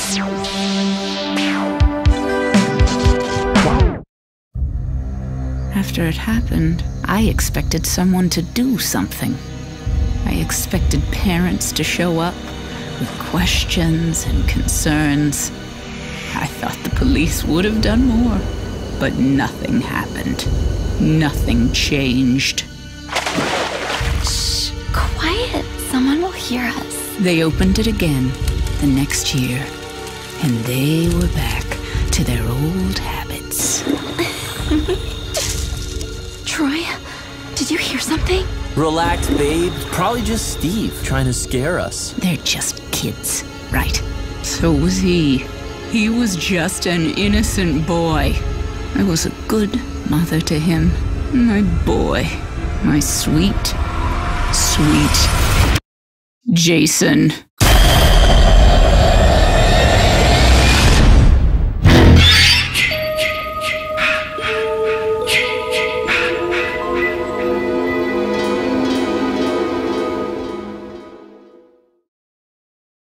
After it happened, I expected someone to do something. I expected parents to show up with questions and concerns. I thought the police would have done more, but nothing happened. Nothing changed. Shh, quiet. Someone will hear us. They opened it again the next year, and they were back to their old habits. Troy, did you hear something? Relax, babe. Probably just Steve trying to scare us. They're just kids, right? So was he. He was just an innocent boy. I was a good mother to him. My boy. My sweet, sweet Jason.